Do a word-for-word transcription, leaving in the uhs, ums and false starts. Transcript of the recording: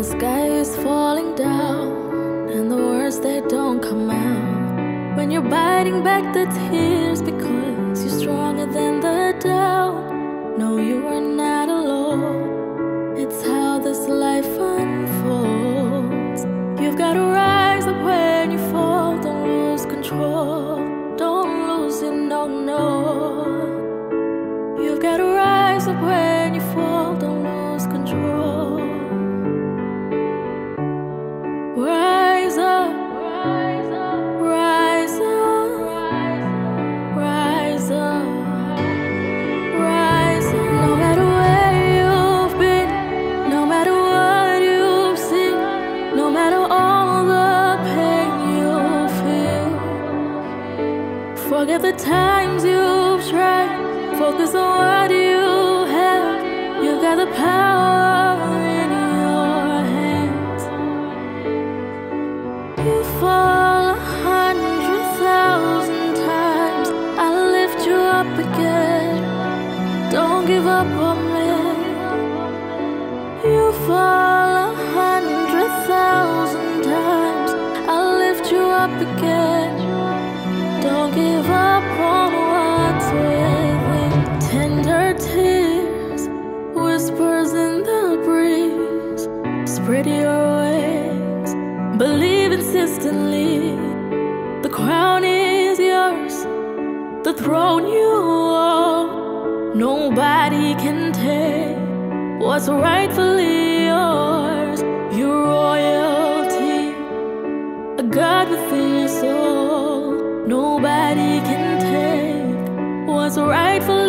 the sky is falling down and the words they don't come out, when you're biting back the tears because you're stronger than the doubt. No, you are not alone. It's how this life unfolds. You've got to rise up when you fall. Don't lose control. Don't lose it, no, no. You've got to rise up when you fall. Don't lose control. Rise up, rise up, rise up, rise up, rise up. No matter where you've been, no matter what you've seen, no matter all the pain you feel, forget the times you've tried. Focus on what you have. You've got the power in your hands. You fall a hundred thousand times, I'll lift you up again. Don't give up on me. You fall a hundred thousand times, I'll lift you up again. Don't give up on what's within. Tender tears, whispers in the breeze. Spread your wings, believe insistently. The crown is yours, the throne you own. Nobody can take what's rightfully yours. Your royalty, a God within your soul. Nobody can take what's rightfully